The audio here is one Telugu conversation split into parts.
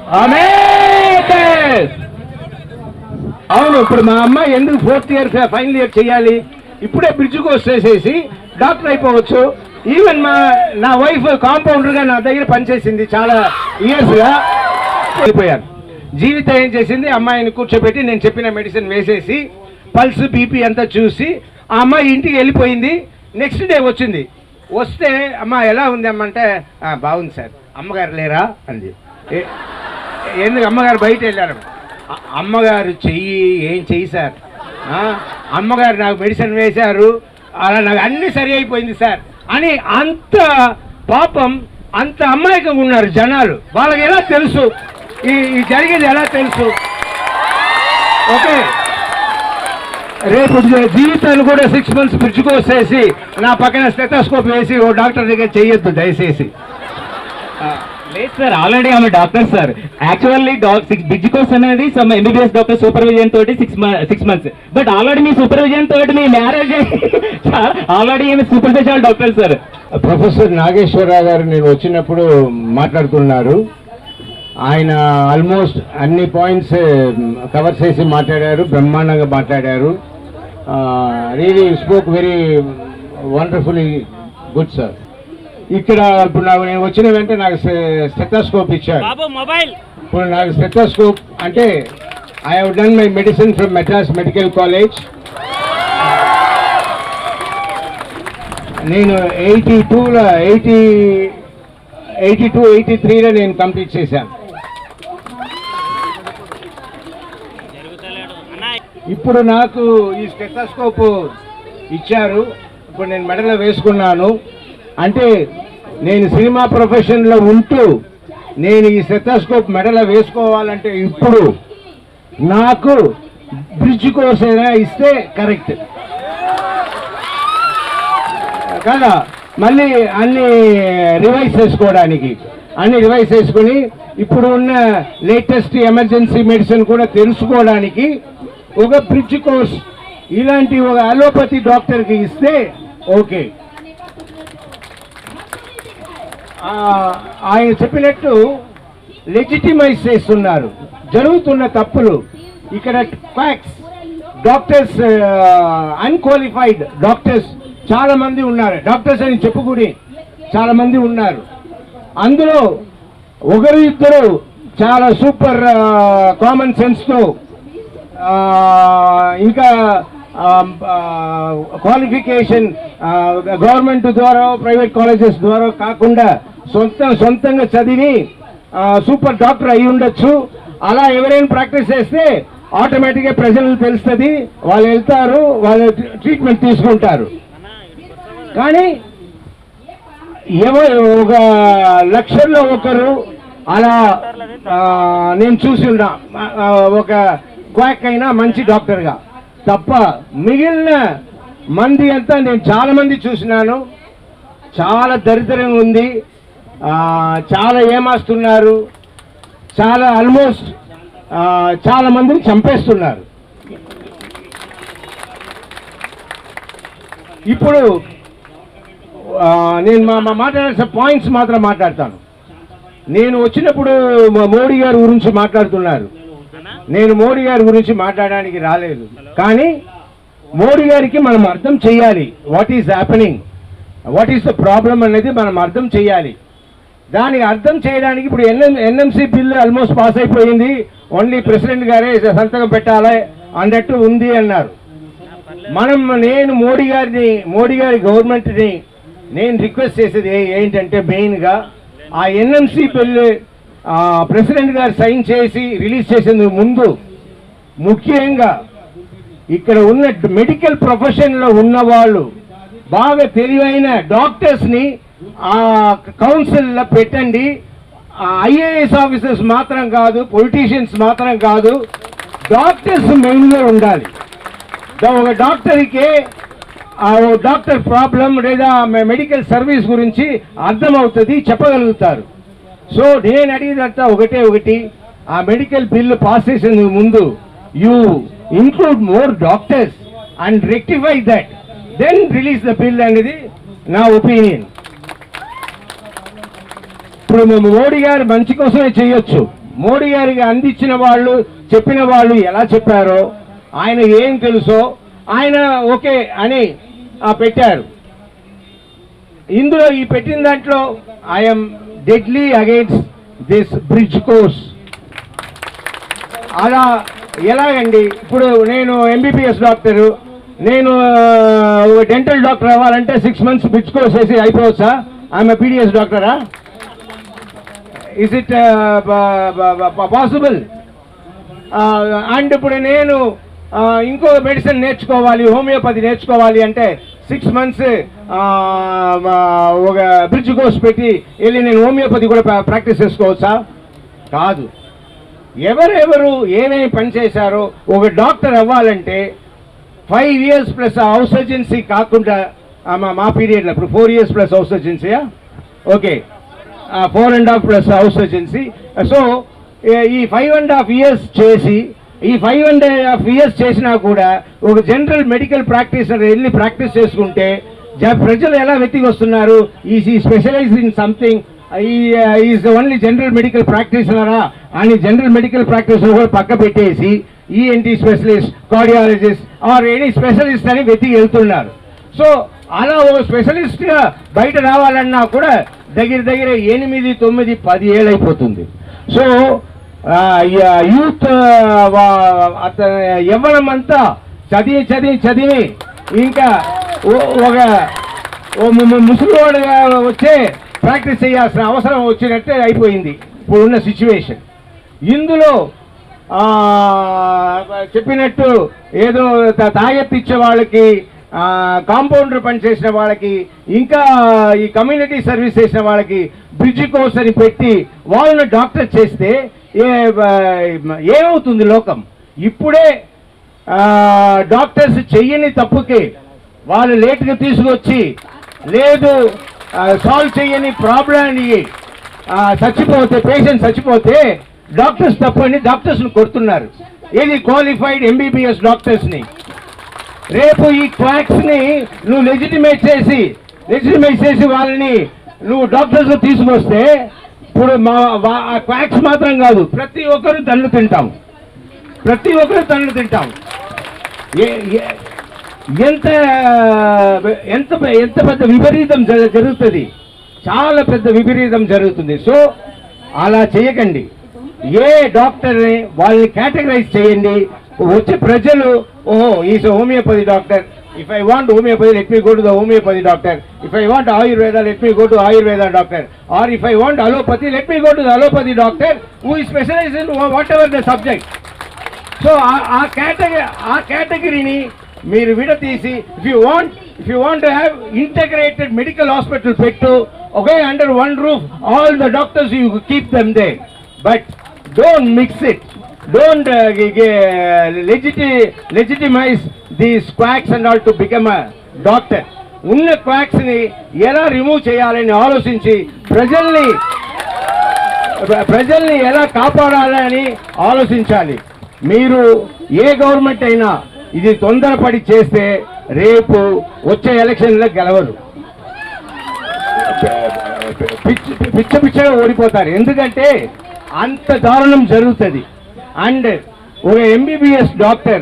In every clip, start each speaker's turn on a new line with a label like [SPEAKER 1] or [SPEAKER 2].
[SPEAKER 1] అవును, ఇప్పుడు మా అమ్మాయి ఎందుకు 4th ఇయర్ ఫైనల్ ఇయర్ చేయాలి? ఇప్పుడే బ్రిడ్జ్ కోర్స్ చేసేసి డాక్టర్ అయిపోవచ్చు. ఈవెన్ నా వైఫ్ కాంపౌండర్గా నా దగ్గర పనిచేసింది చాలా ఇయర్స్గా. వెళ్ళిపోయాను. జీవితం ఏం చేసింది, అమ్మాయిని కూర్చోబెట్టి నేను చెప్పిన మెడిసిన్ వేసేసి పల్స్ బీపీ అంతా చూసి ఆ అమ్మాయి ఇంటికి వెళ్ళిపోయింది. నెక్స్ట్ డే వచ్చింది. వస్తే అమ్మ ఎలా ఉంది అమ్మంటే బాగుంది సార్. అమ్మగారు లేరా అంది. ఎందుకు? అమ్మగారు బయట వెళ్ళారు. అమ్మగారు ఏం చెయ్యి సార్, అమ్మగారు నాకు మెడిసిన్ వేశారు, అలా నాకు అన్నీ సరి అయిపోయింది సార్ అని. అంత పాపం, అంత అమాయకంగా ఉన్నారు జనాలు. వాళ్ళకి ఎలా తెలుసు ఈ జరిగేది? ఎలా తెలుసు? ఓకే, రేపు జీవితాన్ని కూడా 6 months బ్రిడ్జ్ కోర్స్ చేసి నా పక్కన స్టెథోస్కోప్ వేసి ఓ డాక్టర్ దగ్గర చెయ్యొద్దు దయచేసి.
[SPEAKER 2] లేదు సార్, ఆల్రెడీ ఆమె doctor sir. Actually bridge course అనేది సమ్ ఎంబీబీఎస్ డాక్టర్ సూపర్విజన్ తోటి 6 months. బట్ ఆల్రెడీ మీ సూపర్విజన్ తోటి మీ మ్యారేజ్ ఆల్రెడీ ఏమి super special doctor sir.
[SPEAKER 1] Professor Nageswararao గారు నేను వచ్చినప్పుడు మాట్లాడుతున్నారు. ఆయన ఆల్మోస్ట్ అన్ని పాయింట్స్ కవర్ చేసి మాట్లాడారు, బ్రహ్మాండంగా మాట్లాడారు. Really spoke very wonderfully good sir. ఇక్కడ ఇప్పుడు నేను వచ్చిన వెంటనే నాకు స్టెథోస్కోప్ ఇచ్చారు. ఇప్పుడు నాకు స్టెథోస్కోప్ అంటే I have done my medicine from Madras medical college. నేను 83లో నేను కంప్లీట్ చేశాను. ఇప్పుడు నాకు ఈ స్టెథోస్కోప్ ఇచ్చారు. ఇప్పుడు నేను మెడలో వేసుకున్నాను. అంటే నేను సినిమా ప్రొఫెషన్లో ఉంటూ నేను ఈ స్టెథోస్కోప్ మెడలో వేసుకోవాలంటే ఇప్పుడు నాకు బ్రిడ్జ్ కోర్స్ అయినా ఇస్తే కరెక్ట్ కదా. మళ్ళీ అన్ని రివైజ్ చేసుకొని ఇప్పుడు ఉన్న లేటెస్ట్ ఎమర్జెన్సీ మెడిసిన్ కూడా తెలుసుకోవడానికి ఒక బ్రిడ్జ్ కోర్స్ ఇలాంటి ఒక అలోపతి డాక్టర్కి ఇస్తే ఓకే. ఆయన చెప్పినట్టు లెజిటిమైజ్ చేస్తున్నారు జరుగుతున్న తప్పులు. ఇక్కడ క్వాక్స్ డాక్టర్స్, అన్క్వాలిఫైడ్ డాక్టర్స్ చాలా మంది ఉన్నారు. డాక్టర్స్ అని చెప్పుకుని చాలా మంది ఉన్నారు. అందులో ఒకరు ఇద్దరు చాలా సూపర్ కామన్ సెన్స్తో ఇంకా క్వాలిఫికేషన్ గవర్నమెంట్ ద్వారా ప్రైవేట్ కాలేజెస్ ద్వారా కాకుండా సొంతంగా చదివి సూపర్ డాక్టర్ అయి ఉండొచ్చు. అలా ఎవరైనా ప్రాక్టీస్ చేస్తే ఆటోమేటిక్గా ప్రజలకు తెలుస్తుంది, వాళ్ళు వెళ్తారు, వాళ్ళు ట్రీట్మెంట్ తీసుకుంటారు. కానీ ఎవరు ఒక లక్షల్లో ఒకరు అలా నేను చూసి ఉన్నా, ఒక క్వాక్ అయినా మంచి డాక్టర్గా తప్ప మిగిలిన మంది అంతా నేను చాలా మంది చూసినాను. చాలా దరిద్రంగా ఉంది, చాలా ఏమాస్తున్నారు, చాలా ఆల్మోస్ట్ చాలా మందిని చంపేస్తున్నారు. ఇప్పుడు నేను మాట్లాడాల్సిన పాయింట్స్ మాత్రం మాట్లాడతాను. నేను వచ్చినప్పుడు మోడీ గారి గురించి మాట్లాడుతున్నారు. నేను మోడీ గారి గురించి మాట్లాడడానికి రాలేదు. కానీ మోడీ గారికి మనం అర్థం చేయాలి what is happening, what is the problem అనేది మనం అర్థం చేయాలి. దానికి అర్థం చేయడానికి ఇప్పుడు ఎన్ఎంసీ బిల్లు ఆల్మోస్ట్ పాస్ అయిపోయింది, ఓన్లీ ప్రెసిడెంట్ గారే సంతకం పెట్టాలి అన్నట్టు ఉంది అన్నారు. నేను మోడీ గారి గవర్నమెంట్ని నేను రిక్వెస్ట్ చేసేది ఏంటంటే మెయిన్గా ఆ ఎన్ఎంసీ బిల్లు ప్రెసిడెంట్ గారు సైన్ చేసి రిలీజ్ చేసేందుకు ముందు ముఖ్యంగా ఇక్కడ ఉన్న మెడికల్ ప్రొఫెషన్లో ఉన్నవాళ్ళు బాగా తెలివైన డాక్టర్స్ని ఆ కౌన్సిల్లో పెట్టండి. ఐఏఎస్ ఆఫీసర్స్ మాత్రం కాదు, పొలిటీషియన్స్ మాత్రం కాదు, డాక్టర్స్ మెయిన్గా ఉండాలి. ఒక డాక్టర్కి డాక్టర్ ప్రాబ్లం లేదా మెడికల్ సర్వీస్ గురించి అర్థమవుతుంది, చెప్పగలుగుతారు. సో నేను అడిగేదంతా ఒకటి, ఆ మెడికల్ బిల్లు పాస్ చేసేందుకు ముందు you include more doctors and rectify that, then release the bill అనేది నా ఒపీనియన్. ఇప్పుడు మోడీ గారు మంచి కోసమే చేయొచ్చు, మోడీ గారికి అందించిన వాళ్ళు చెప్పిన వాళ్ళు ఎలా చెప్పారో, ఆయన ఏం తెలుసో ఆయన ఓకే అని పెట్టారు. ఇందులో ఈ పెట్టిన దాంట్లో I'm deadly against this bridge course. అలా ఎలాగండి? ఇప్పుడు నేను ఎంబీబీఎస్ డాక్టరు, నేను డెంటల్ డాక్టర్ అవ్వాలంటే 6 months బ్రిడ్జ్ కోర్స్ వేసి అయిపోవచ్చా? ఐఎమ్ పీడిఎస్ డాక్టరా? Is it possible? అండ్ ఇప్పుడు నేను ఇంకో మెడిసిన్ నేర్చుకోవాలి, హోమియోపతి నేర్చుకోవాలి అంటే 6 months ఒక బ్రిడ్జ్ కోర్స్ పెట్టి వెళ్ళి నేను హోమియోపతి కూడా ప్రాక్టీస్ చేసుకోవచ్చా? కాదు. ఎవరెవరు ఏమేమి పనిచేశారో ఒక డాక్టర్ అవ్వాలంటే 5 years ప్లస్ హౌస్ సర్జన్సీ కాకుండా మా పీరియడ్లో ఇప్పుడు 4 years ప్లస్ హౌస్ సర్జన్సీయా? Okay, 4.5 plus house surgency. So ఈ 5.5 years చేసి, ఈ 5.5 years చేసినా కూడా ఒక జనరల్ మెడికల్ ప్రాక్టీషనర్ వెళ్ళి ప్రాక్టీస్ చేసుకుంటే ప్రజలు ఎలా వెతికి వస్తున్నారు? ఈ specialise in something, is only general medical ప్రాక్టీషనరా అని జనరల్ మెడికల్ ప్రాక్టీషనర్ కూడా పక్క పెట్టేసి ENT specialist, cardiologist or any specialist అని వెతికి వెళ్తున్నారు. సో అలా ఒక స్పెషలిస్ట్గా బయట రావాలన్నా కూడా దగ్గర 8, 9, 10 ఏళ్ళు అయిపోతుంది. సో యూత్ యవ్వనమంతా చదివి ఇంకా ఒక ముసలివాడుగా వచ్చే ప్రాక్టీస్ చేయాల్సిన అవసరం వచ్చినట్టే అయిపోయింది ఇప్పుడున్న సిచ్యువేషన్. ఇందులో చెప్పినట్టు ఏదో తాగెత్తిచ్చే వాళ్ళకి, కాంపౌండర్ పనిచేసిన వాళ్ళకి, ఇంకా ఈ కమ్యూనిటీ సర్వీస్ చేసిన వాళ్ళకి బ్రిడ్జ్ కోర్స్ అని పెట్టి వాళ్ళని డాక్టర్ చేస్తే ఏమవుతుంది లోకం? ఇప్పుడే డాక్టర్స్ చెయ్యని తప్పుకి వాళ్ళు లేట్గా తీసుకొచ్చి, లేదు సాల్వ్ చేయని ప్రాబ్లాన్ని చచ్చిపోతే, పేషెంట్ చచ్చిపోతే డాక్టర్స్ తప్పని డాక్టర్స్ని కొడుతున్నారు. ఇది క్వాలిఫైడ్ ఎంబీబీఎస్ డాక్టర్స్ని. రేపు ఈ క్వాక్స్ని నువ్వు లెజిటిమేట్ చేసి వాళ్ళని నువ్వు డాక్టర్స్ తీసుకొస్తే, ఇప్పుడు క్వాక్స్ మాత్రం కాదు, ప్రతి ఒక్కరు తన్ను తింటాం. ఎంత పెద్ద విపరీతం జరుగుతుంది, చాలా పెద్ద విపరీతం జరుగుతుంది. సో అలా చేయకండి. ఏ డాక్టర్ని వాళ్ళని కేటగరైజ్ చేయండి. వచ్చే ప్రజలు, ఓహో is homeopathy doctor, if I want homeopathy let me go to the homeopathy doctor, if I want ayurveda let me go to ayurveda doctor, or if I want allopathy let me go to the allopathy doctor who is specialized in whatever the subject. So ఆ కేటగిరీని మీరు విడతీసి, if you want to have integrated medical hospital పెట్టు, okay, under one roof all the doctors you keep them there, but don't mix it. Don't legitimize these quacks and all to become a doctor. ఉన్న quacks ని ఎలా రిమూవ్ చేయాలని ఆలోచించి ప్రజల్ని ఎలా కాపాడాలని ఆలోచించాలి. మీరు ఏ గవర్నమెంట్ అయినా ఇది తొందరపడి చేస్తే రేపు వచ్చే ఎలక్షన్లో గెలవరు, పిచ్చగా ఓడిపోతారు. ఎందుకంటే అంత దారుణం జరుగుతుంది. అండ్ ఒక ఎంబీబీఎస్ డాక్టర్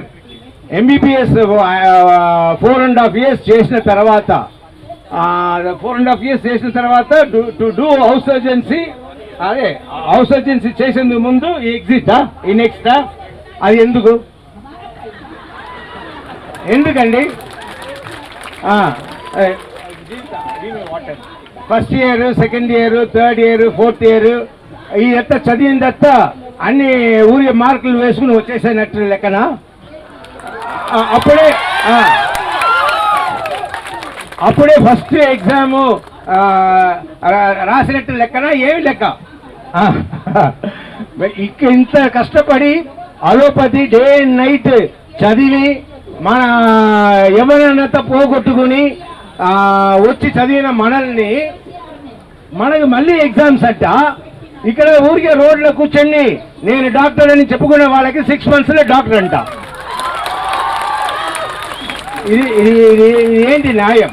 [SPEAKER 1] 4.5 years చేసిన తర్వాత 4.5 years చేసిన తర్వాత టు డూ హౌస్ సర్జన్సీ, అదే హౌస్ సర్జన్సీ చేసేందుకు ముందు ఈ నెక్స్టా అది ఎందుకండి? First year, second year, third year, fourth year ఈ చదివిందత్త అన్ని ఊరి మార్కులు వేసుకుని వచ్చేసినట్టు లెక్కన. అప్పుడే ఫస్ట్ ఎగ్జాము రాసినట్టు లెక్కన. ఏమి లెక్క? ఇంత కష్టపడి అలోపతి డే అండ్ నైట్ చదివి మన యవ్వనత పోగొట్టుకుని వచ్చి చదివిన మనకు మళ్ళీ ఎగ్జామ్స్ అంట. ఇక్కడ ఊరికే రోడ్లో కూర్చొని నేను డాక్టర్ అని చెప్పుకునే వాళ్ళకి 6 monthsలో డాక్టర్ అంట. ఇది ఏంటి న్యాయం?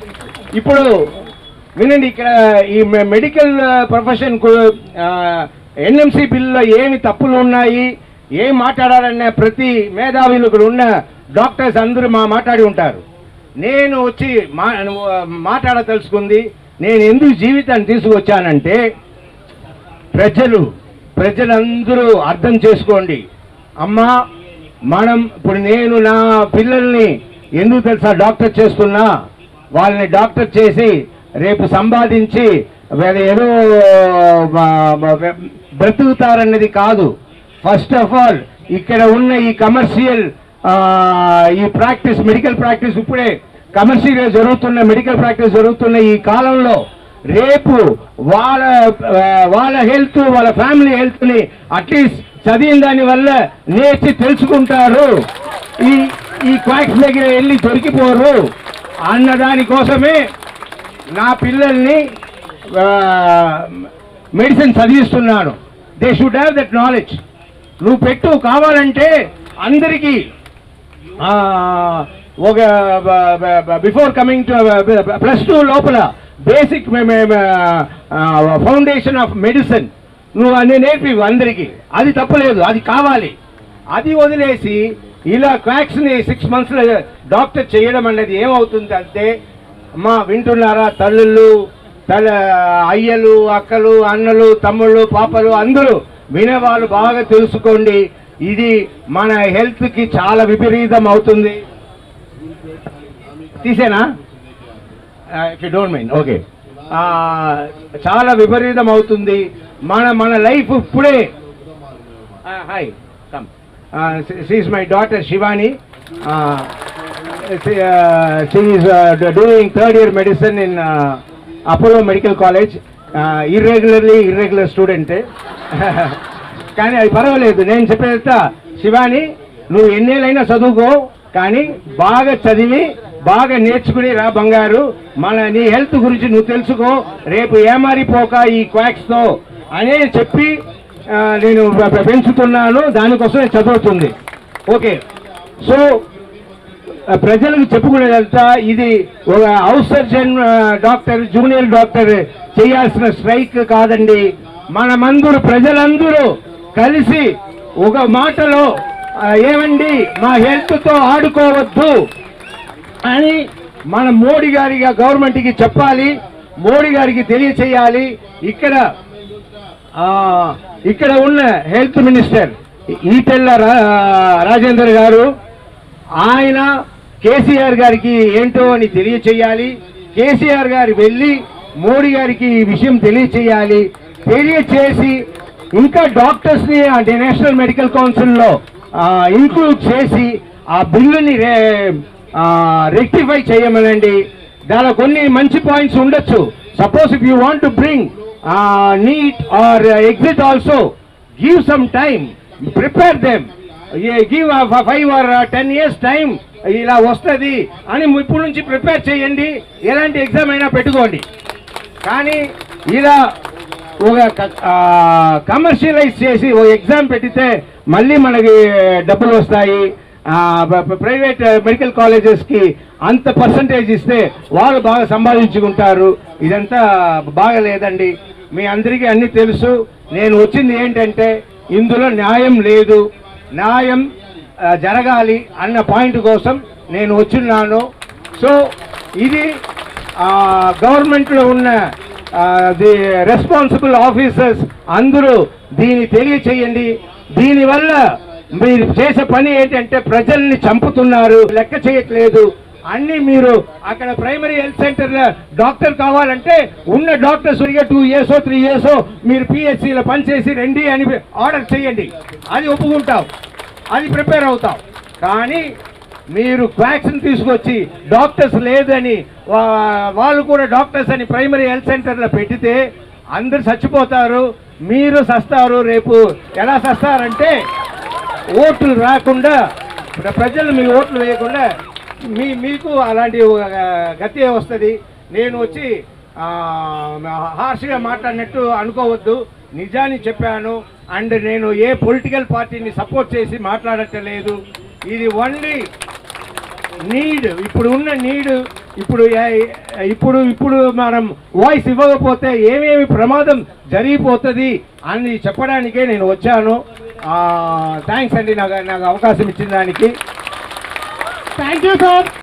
[SPEAKER 1] ఇప్పుడు వినండి, ఇక్కడ ఈ మెడికల్ ప్రొఫెషన్ ఎన్ఎంసీ బిల్లులో ఏమి తప్పులు ఉన్నాయి, ఏం మాట్లాడాలనే ప్రతి మేధావులు ఇక్కడ ఉన్న డాక్టర్స్ అందరూ మాట్లాడి ఉంటారు. నేను వచ్చి మాట్లాడదలుచుకుంది, నేను ఎందుకు జీవితాన్ని తీసుకొచ్చానంటే ప్రజలందరూ అర్థం చేసుకోండి. అమ్మా, మనం ఇప్పుడు నేను నా పిల్లల్ని ఎందుకు తెలుసా డాక్టర్ చేస్తున్నా, వాళ్ళని డాక్టర్ చేసి రేపు సంపాదించి ఏదో బ్రతుకుతారన్నది కాదు. ఫస్ట్ ఆఫ్ ఆల్ ఇక్కడ ఉన్న ఈ కమర్షియల్ ఈ ప్రాక్టీస్, మెడికల్ ప్రాక్టీస్, ఇప్పుడే కమర్షియల్గా జరుగుతున్న మెడికల్ ప్రాక్టీస్ జరుగుతున్న ఈ కాలంలో రేపు వాళ్ళ హెల్త్, వాళ్ళ ఫ్యామిలీ హెల్త్ని అట్లీస్ట్ చదివిన దాని వల్ల నేర్చి తెలుసుకుంటారు. ఈ క్వాక్స్ దగ్గర వెళ్ళి దొరికిపోరు అన్న దానికోసమే నా పిల్లల్ని మెడిసిన్ చదివిస్తున్నాను. They should have that knowledge. నువ్వు పెట్టు, కావాలంటే అందరికీ ఒక బిఫోర్ కమింగ్ టు +2 లోపల బేసిక్ ఫౌండేషన్ ఆఫ్ మెడిసిన్ నువ్వు అన్నీ నేర్పివు అందరికీ. అది తప్పలేదు, అది కావాలి. అది వదిలేసి ఇలా క్వాక్స్ని 6 monthsలో డాక్టర్ చేయడం అనేది ఏమవుతుంది అంటే, అమ్మా వింటున్నారా తల్లుళ్ళు, అయ్యలు, అక్కలు, అన్నలు, తమ్ముళ్ళు, పాపలు అందరూ వినేవాళ్ళు బాగా తెలుసుకోండి. ఇది మన హెల్త్కి చాలా విపరీతం అవుతుంది. తీసేనా? If you don't mind, okay. చాలా విపరీతం అవుతుంది మన లైఫ్ ఇప్పుడే. Hi, come. She is my daughter Shivani. She is doing 3rd year medicine in Apollo medical college. Irregular స్టూడెంటే కానీ అది పర్వాలేదు. నేను చెప్పేస్తా, శివాని నువ్వు ఎన్నేళ్ళైనా చదువుకో, కానీ బాగా చదివి బాగా నేర్చుకుని రా బంగారు. నీ హెల్త్ గురించి నువ్వు తెలుసుకో, రేపు ఏమారిపోక ఈ క్వాక్స్తో అనే చెప్పి నేను పెంచుతున్నాను. దానికోసం చదువుతుంది. ఓకే, సో ప్రజలకు చెప్పుకునేదంతా ఇది ఒక house surgeon doctor, junior doctor చేయాల్సిన స్ట్రైక్ కాదండి. మనమందరూ ప్రజలందరూ కలిసి ఒక మాటలో ఏమండి మా హెల్త్తో ఆడుకోవద్దు అని మన మోడీ గారిగా గవర్నమెంట్కి చెప్పాలి, మోడీ గారికి తెలియచేయాలి. ఇక్కడ ఉన్న హెల్త్ మినిస్టర్ ఈటెల్ల రాజేందర్ గారు, ఆయన కేసీఆర్ గారికి ఏంటో అని తెలియచేయాలి. కేసీఆర్ గారు వెళ్ళి మోడీ గారికి ఈ విషయం తెలియచేయాలి. తెలియచేసి ఇంకా డాక్టర్స్ని నేషనల్ మెడికల్ కౌన్సిల్లో ఇంక్లూడ్ చేసి ఆ బిల్లుని రెక్టిఫై చేయమనండి. దానిలో కొన్ని మంచి పాయింట్స్ ఉండొచ్చు. Suppose if you want to bring NEET or exit also, give some time, prepare them, give 5 or 10 years time. ఇలా వస్తుంది అని ఇప్పుడు నుంచి ప్రిపేర్ చేయండి. ఎలాంటి ఎగ్జామ్ అయినా పెట్టుకోండి. కానీ ఇలా ఒక కమర్షియలైజ్ చేసి ఓ ఎగ్జామ్ పెట్టితే మళ్ళీ మనకి డబ్బులు వస్తాయి. ప్రైవేట్ మెడికల్ కాలేజెస్కి అంత పర్సంటేజ్ ఇస్తే వాళ్ళు బాగా సంపాదించుకుంటారు. ఇదంతా బాగలేదండి. మీ అందరికీ అన్నీ తెలుసు. నేను వచ్చింది ఏంటంటే, ఇందులో న్యాయం లేదు, న్యాయం జరగాలి అన్న పాయింట్ కోసం నేను వచ్చున్నాను. సో ఇది గవర్నమెంట్లో ఉన్న ది రెస్పాన్సిబుల్ ఆఫీసర్స్ అందరూ దీన్ని తెలియచేయండి. దీనివల్ల మీరు చేసే పని ఏంటంటే ప్రజల్ని చంపుతున్నారు, లెక్క చేయట్లేదు. అన్ని మీరు అక్కడ ప్రైమరీ హెల్త్ సెంటర్లో డాక్టర్ కావాలంటే ఉన్న డాక్టర్స్ 2 years 3 years మీరు పిహెచ్సిలో పనిచేసి రండి అని ఆర్డర్ చేయండి. అది ఒప్పుకుంటాం, అది ప్రిపేర్ అవుతాం. కానీ మీరు వ్యాక్సిన్ తీసుకొచ్చి డాక్టర్స్ లేదని వాళ్ళు కూడా డాక్టర్స్ అని ప్రైమరీ హెల్త్ సెంటర్లో పెట్టితే అందరు చచ్చిపోతారు, మీరు సస్తారు. రేపు ఎలా సస్తారంటే ఓట్లు రాకుండా, ప్రజలు మీ ఓట్లు వేయకుండా మీకు అలాంటి గతి వస్తుంది. నేను వచ్చి హార్ష్గా మాట్లాడినట్టు అనుకోవద్దు, నిజాన్ని చెప్పాను. అండ్ నేను ఏ పొలిటికల్ పార్టీని సపోర్ట్ చేసి మాట్లాడటలేదు. ఇది ఓన్లీ నీడ్, ఇప్పుడు ఉన్న నీడ్ ఇప్పుడు మనం వాయిస్ ఇవ్వకపోతే ఏమేమి ప్రమాదం జరిగిపోతుంది అని చెప్పడానికే నేను వచ్చాను. థ్యాంక్స్ అండి నాకు అవకాశం ఇచ్చిన దానికి.
[SPEAKER 3] Thank you sir.